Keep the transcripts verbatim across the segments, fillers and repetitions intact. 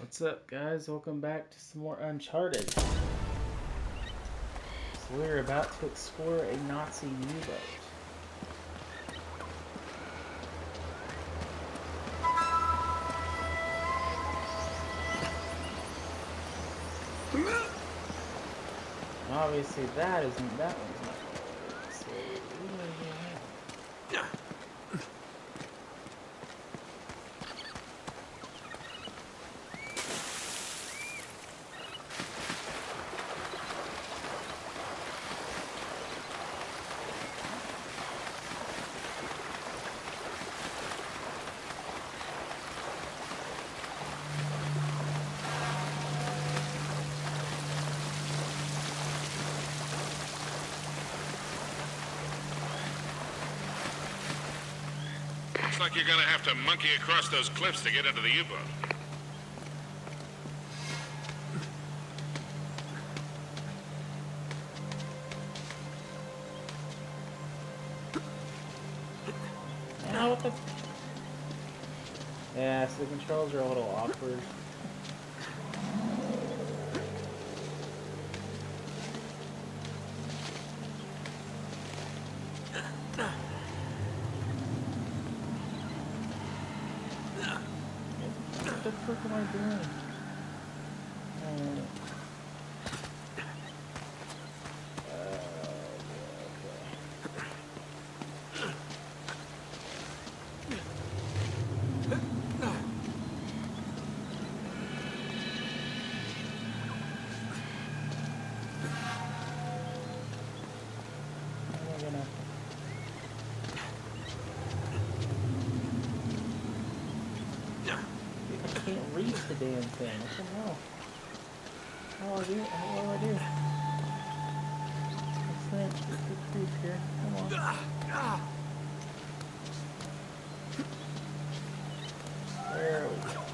What's up, guys? Welcome back to some more Uncharted. So we're about to explore a Nazi U-boat. Obviously, that isn't that one's not. So what do I do now? Looks like you're gonna have to monkey across those cliffs to get into the U-boat. Now what the? Yeah, so the controls are a little awkward. What the frick am I doing? Uh, I can't reach the damn thing. What the hell? How do I do it? How do I do it? This thing, just get through here. Come on. There we go.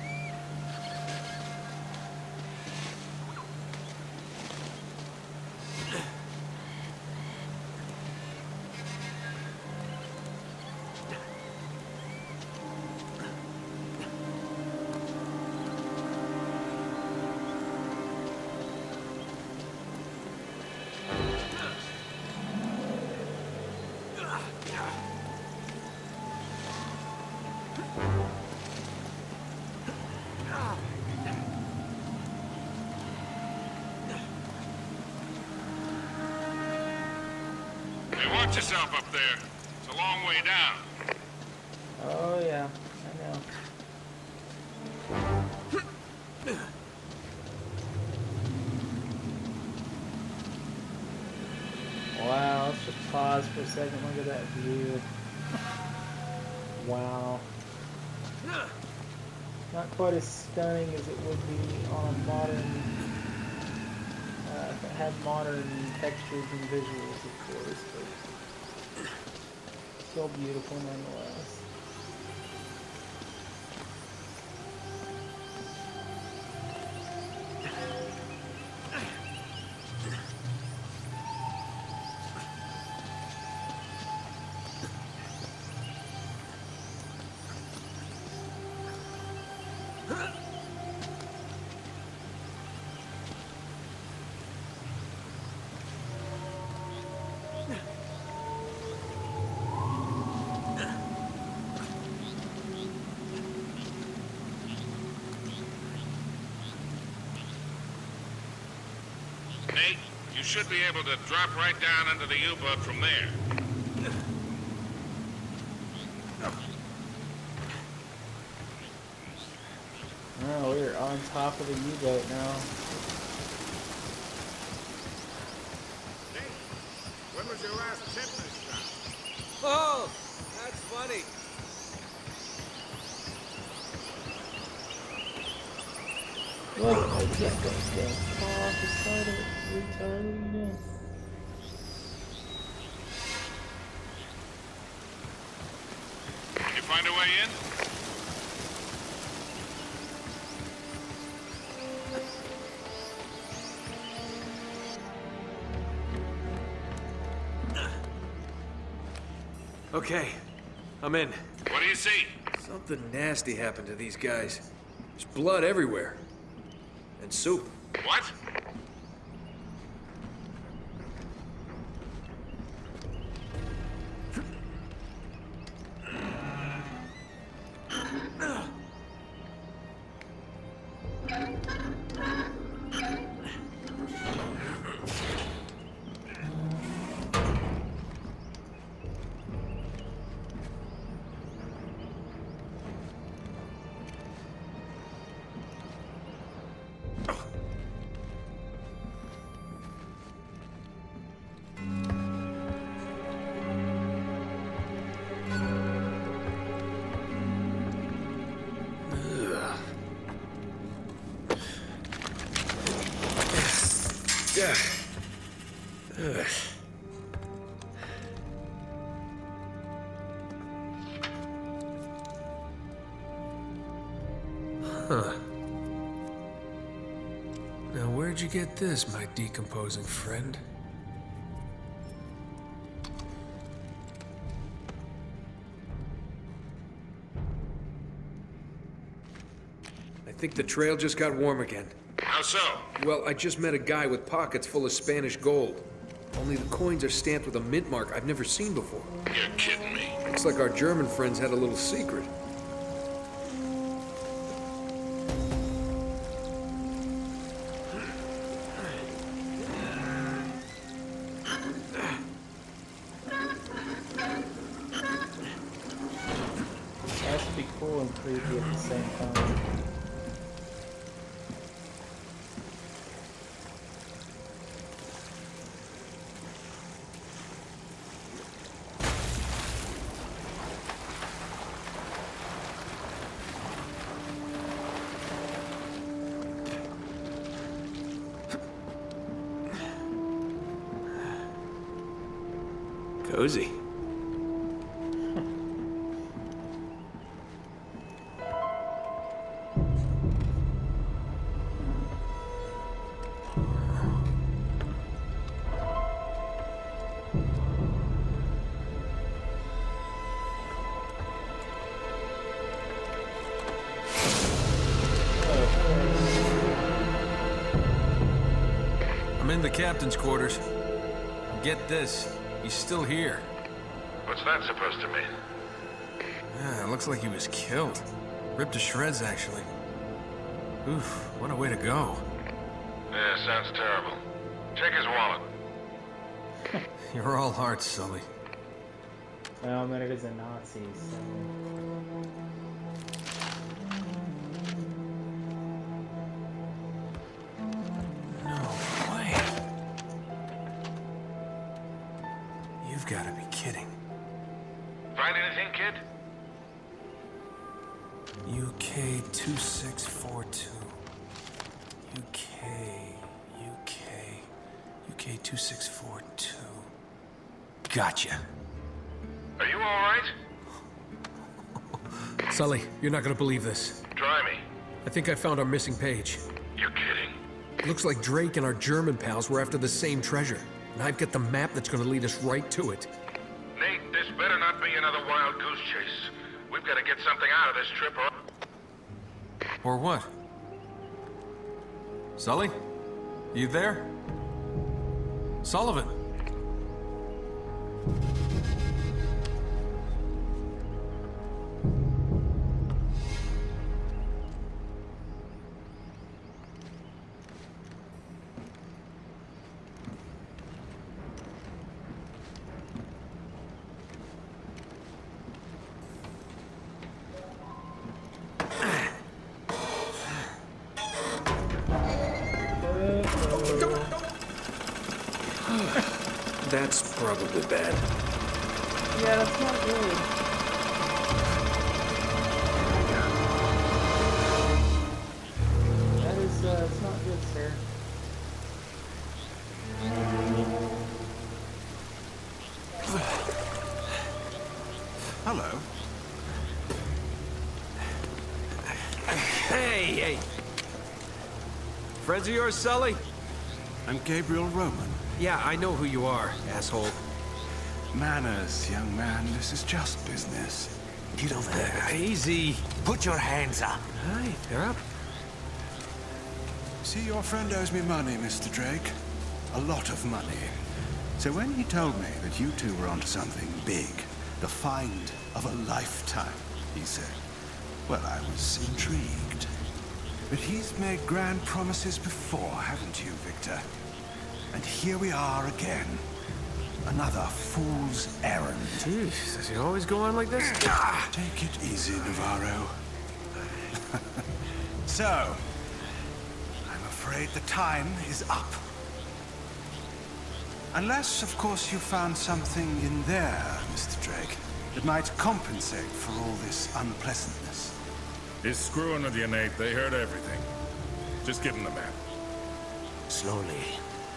Watch yourself up there. It's a long way down. Oh yeah, I know. Wow, let's just pause for a second. Look at that view. Wow. Not quite as stunning as it would be on a modern, uh, if it had modern textures and visuals, of course, but still beautiful nonetheless. Nate, you should be able to drop right down into the U-boat from there. Oh, we're on top of the U-boat now. Nate, when was your last tetanus shot? Oh, that's funny. Look, I can't go down. Fall off the side of it. Retard, what are you doing? Can you find a way in? Okay, I'm in. What do you see? Something nasty happened to these guys. There's blood everywhere. And soup. What? Yeah. Ugh. Huh. Now where'd you get this, my decomposing friend? I think the trail just got warm again. How so? Well, I just met a guy with pockets full of Spanish gold. Only the coins are stamped with a mint mark I've never seen before. You're kidding me. Looks like our German friends had a little secret. That should be cool and creepy at the same time. Cozy. I'm in the captain's quarters. Get this. He's still here. What's that supposed to mean? Yeah, it looks like he was killed. Ripped to shreds, actually. Oof, what a way to go. Yeah, sounds terrible. Check his wallet. You're all hearts, Sully. Well, I mean, it is a Nazi, so... You've got to be kidding. Find anything, kid? U K two six four two. U K, U K, U K two six four two. Gotcha. Are you all right? Sully, you're not gonna believe this. Try me. I think I found our missing page. You're kidding. Looks like Drake and our German pals were after the same treasure. And I've got the map that's gonna lead us right to it. Nate, this better not be another wild goose chase. We've got to get something out of this trip or... Or what? Sully? You there? Sullivan? That's probably bad. Yeah, that's not good. That is, uh, it's not good, sir. Hello. Hey, hey! Friends of yours, Sully? I'm Gabriel Roman. Yeah, I know who you are, asshole. Manners, young man. This is just business. Get over there. Easy. Put your hands up. Hi, they're up. See, your friend owes me money, Mister Drake. A lot of money. So when he told me that you two were onto something big, the find of a lifetime, he said, well, I was intrigued. But he's made grand promises before, haven't you, Victor? And here we are again. Another fool's errand. Jeez, does he always go on like this? Take it easy, Navarro. So, I'm afraid the time is up. Unless, of course, you found something in there, Mister Drake, that might compensate for all this unpleasantness. He's screwing with you, Nate. They heard everything. Just give him the map. Slowly.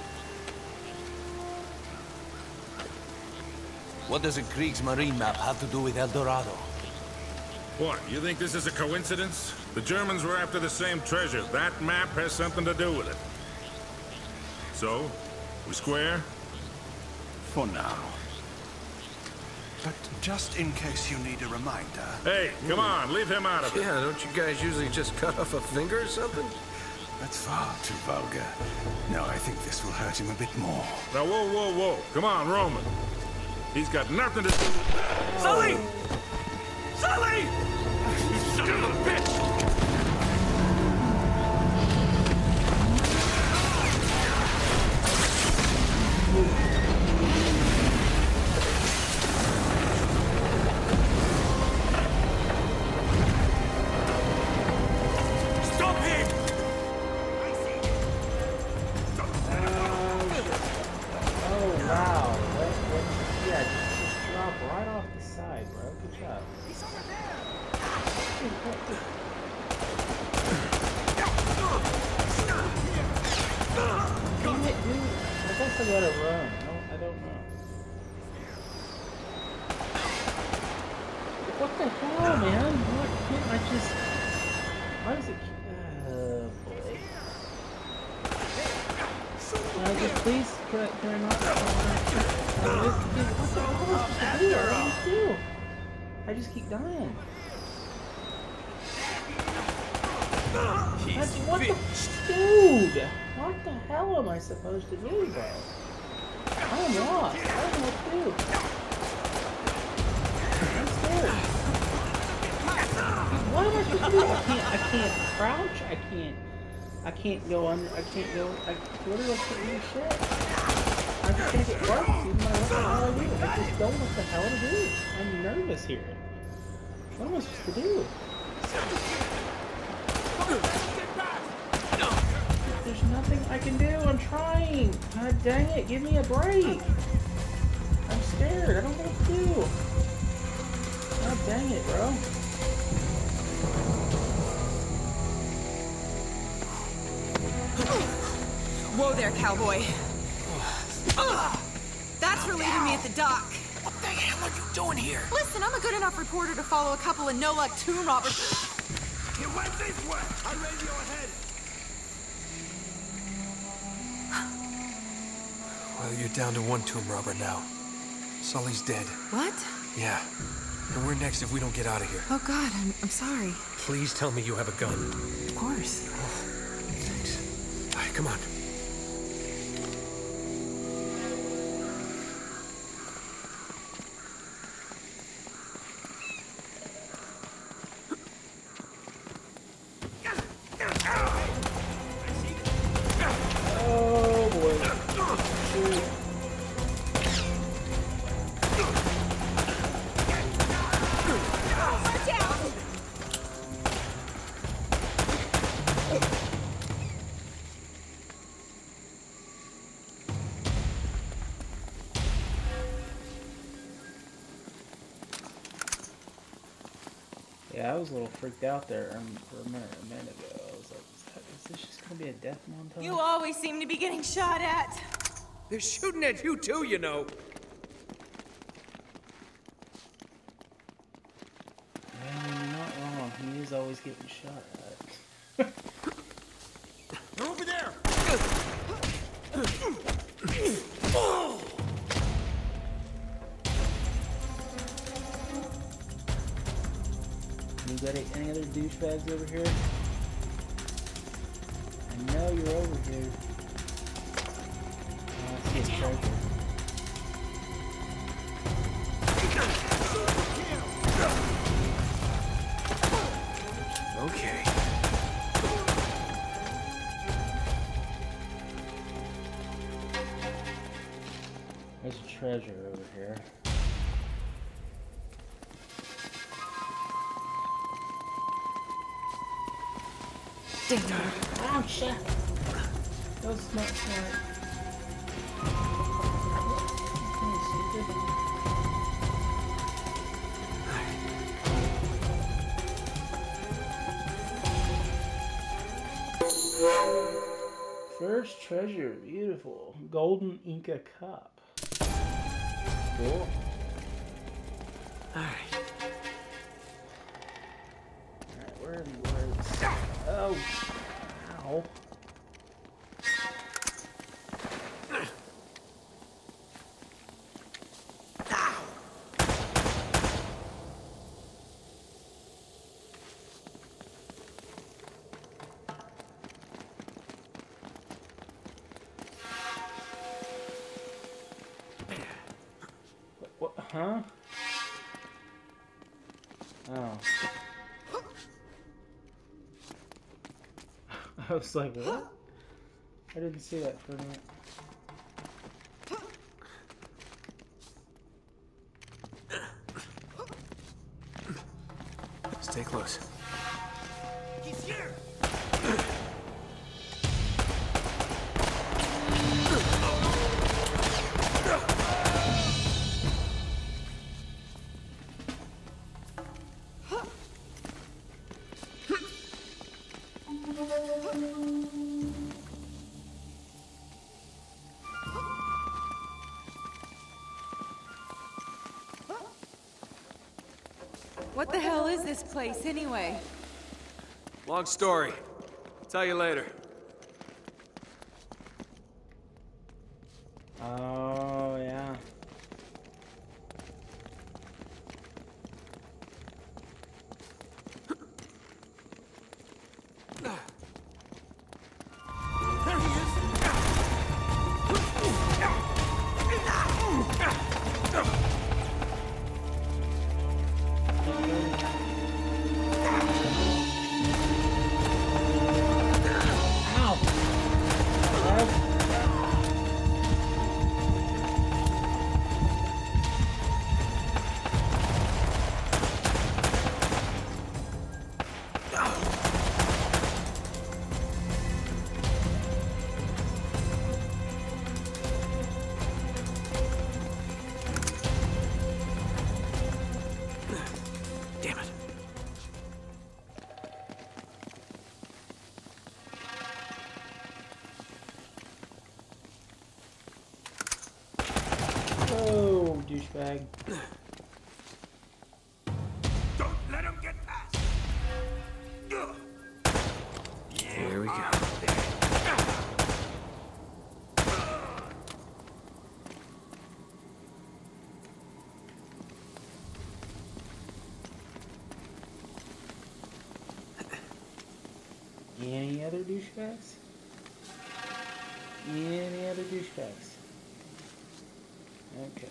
What does a Kriegsmarine map have to do with El Dorado? What, you think this is a coincidence? The Germans were after the same treasure. That map has something to do with it. So, we square? For now. But just in case you need a reminder... Hey, come on, leave him out of it. Yeah, don't you guys usually just cut off a finger or something? That's far too vulgar. No, I think this will hurt him a bit more. Now, whoa, whoa, whoa. Come on, Roman. He's got nothing to do... Sully! Sully! You son of a bitch! Stop him! Oh, wow. What, what, yeah, just, just drop right off the side, bro. Good job. He's over there! Damn it, dude. I guess I gotta run. I don't, I don't know. What the hell, man? What can't I just... Why does it... Oh, boy. Can I just please... Can I, can I not... Can I just, what the hell am I supposed to do? What do I do? I just keep dying. That's, what the... Dude! What the hell am I supposed to do, bro? I'm lost. I don't know what to do. I'm scared. What am I supposed to do? I can't, I can't crouch. I can't, I can't go under, I can't go, I literally can't do shit. I just think it works even though I don't know how to do it. I just don't know what the hell to do. I'm nervous here. What am I supposed to do? There's nothing I can do. I'm trying. God dang it. Give me a break. I'm scared. I don't know what to do. God dang it, bro. Whoa there, cowboy. Ugh. That's for leaving me at the dock. What the hell are you doing here? Listen, I'm a good enough reporter to follow a couple of no-luck tomb robbers. You went this way! I radio ahead! Well, you're down to one tomb robber now. Sully's dead. What? Yeah. And we're next if we don't get out of here. Oh, God, I'm, I'm sorry. Please tell me you have a gun. Of course. Oh, thanks. All right, come on. Oh, boy. Shoot. Watch out! Yeah, I was a little freaked out there um, for a minute, a minute ago. I was like, is, that, is this just going to be a death montage? You always seem to be getting shot at. They're shooting at you too, you know. Yeah, you're not wrong. He is always getting shot at. They're over there! You got any other douchebags over here? know you're over here. Oh, I see a treasure. Okay. There's a treasure over here. Damn it. Oh shit! That was not smart. Oh, stupid. First treasure, beautiful. Golden Inca cup. Cool. Alright. Alright, where are the words? Oh! Ow. What? Huh? Oh. I was like, what? I didn't see that for a minute. Stay close. He's here! What the hell is this place, anyway? Long story. Tell you later. Oh, yeah. There he is! Damn it. Oh, douchebag. Don't let him get past! Here we go. Any other douchebags? Any other douchebags? Okay.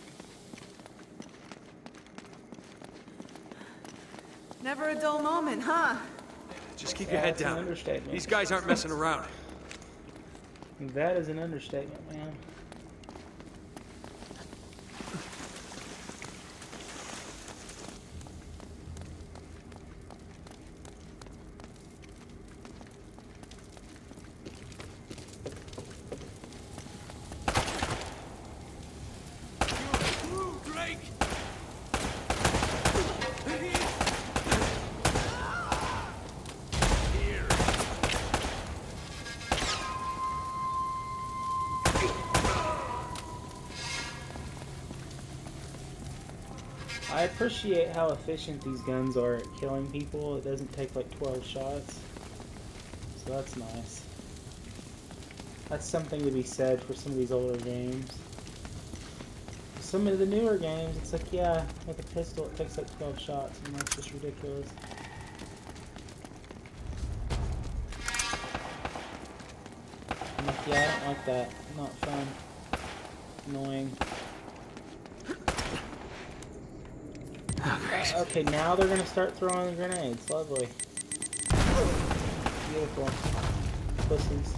Never a dull moment, huh? Just keep your Yeah, head that's an down. understatement. These guys aren't messing around. That is an understatement, man. Through, Drake! Here. I appreciate how efficient these guns are at killing people. It doesn't take like twelve shots. So that's nice. That's something to be said for some of these older games. Some of the newer games, it's like, yeah, with a pistol it takes like twelve shots, and that's just ridiculous. Yeah, I don't like that. Not fun. Annoying. Oh, great. Uh, okay, now they're gonna start throwing grenades. Lovely. Beautiful. Pussies.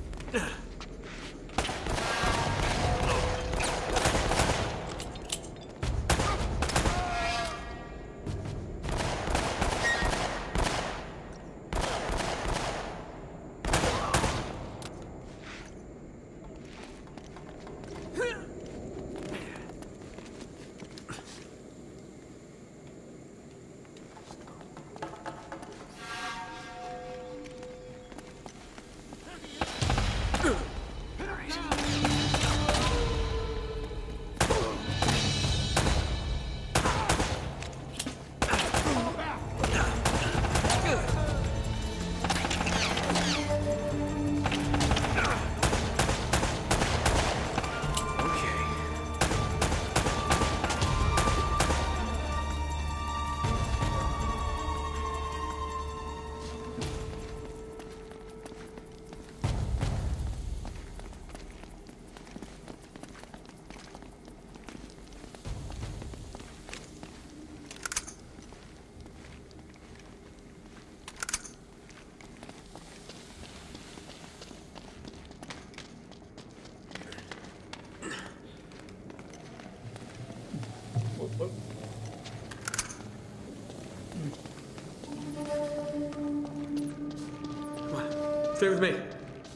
Stay with me.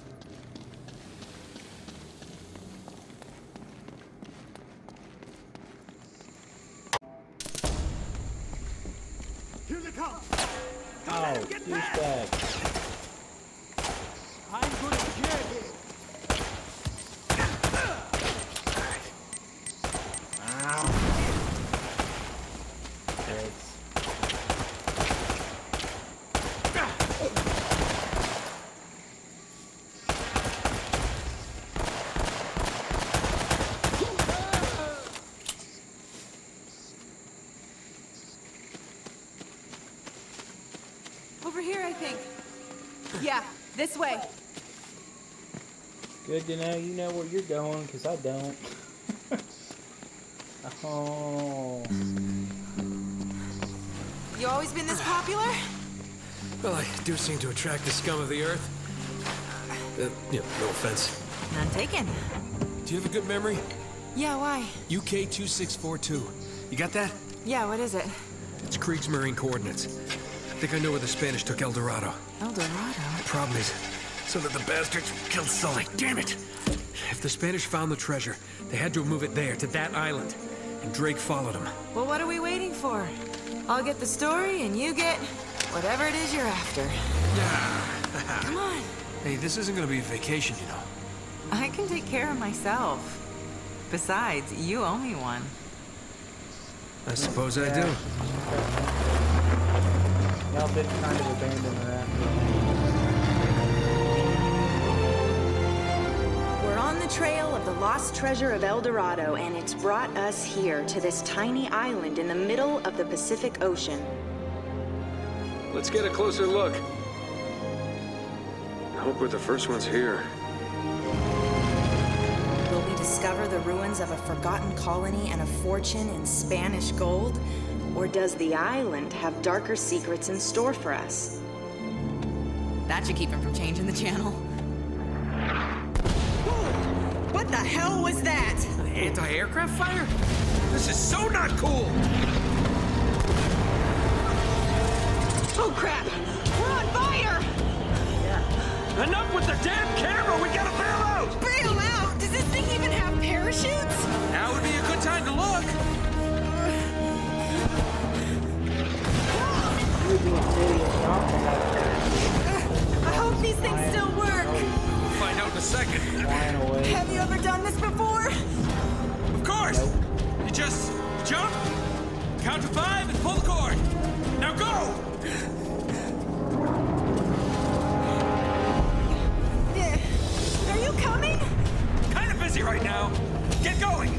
Here they come! Oh, douchebag. I'm gonna get him! Ow. Thanks. Over here, I think. Yeah, this way. Good to know you know where you're going, because I don't. Oh. You always been this popular? Well, I do seem to attract the scum of the earth. Uh, yeah, no offense. None taken. Do you have a good memory? Yeah, why? U K two six four two. You got that? Yeah, what is it? It's Kriegsmarine coordinates. I think I know where the Spanish took El Dorado. El Dorado? Problem is, so that the bastards killed Sully. Damn it! If the Spanish found the treasure, they had to move it there, to that island. And Drake followed them. Well, what are we waiting for? I'll get the story, and you get whatever it is you're after. Yeah. Come on. Hey, this isn't gonna be a vacation, you know. I can take care of myself. Besides, you owe me one. I suppose I do. Y'all been kind of abandoned her after. We're on the trail of the lost treasure of El Dorado, and it's brought us here to this tiny island in the middle of the Pacific Ocean. Let's get a closer look. I hope we're the first ones here. Will we discover the ruins of a forgotten colony and a fortune in Spanish gold? Or does the island have darker secrets in store for us? That should keep him from changing the channel. What the hell was that? Anti-aircraft fire? This is so not cool! Oh crap! We're on fire! Enough with the damn camera! We gotta bail out! Bail out? Does this thing even have parachutes? Now would be a good time to look! You would be an idiot not to have parachutes. I hope these things still work. We'll find out in a second. Flying away. Have you ever done this before? Of course! You just jump, count to five, and pull the cord. Now go! Are you coming? Kind of busy right now. Get going!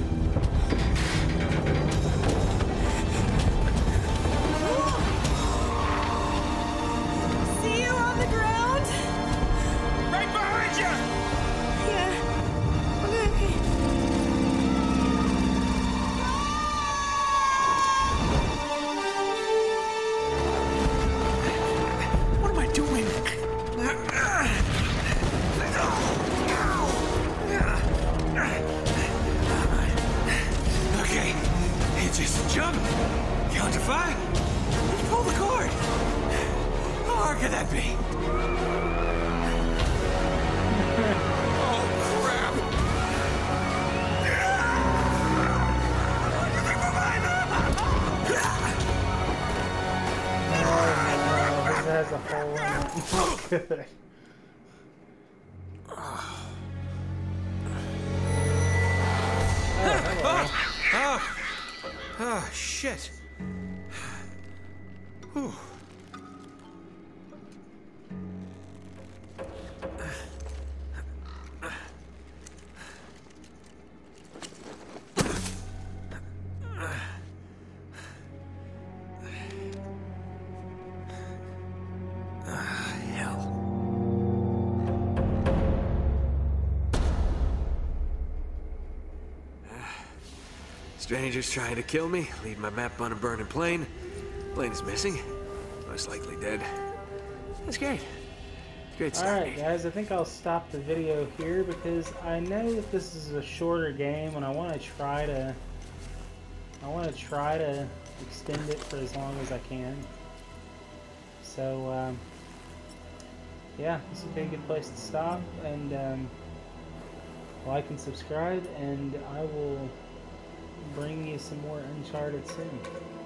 See you on the ground? Right behind you! Yeah. Has a hole in it. Not good. Oh, hello. Ah, ah, shit. Whew. Strangers trying to kill me, leave my map on a burning plane. Plane is missing. Most likely dead. That's great. Great start. Alright guys, I think I'll stop the video here because I know that this is a shorter game and I want to try to I want to try to extend it for as long as I can. So um, yeah, this would be a good place to stop, and um, like and subscribe, and I will bring you some more Uncharted soon.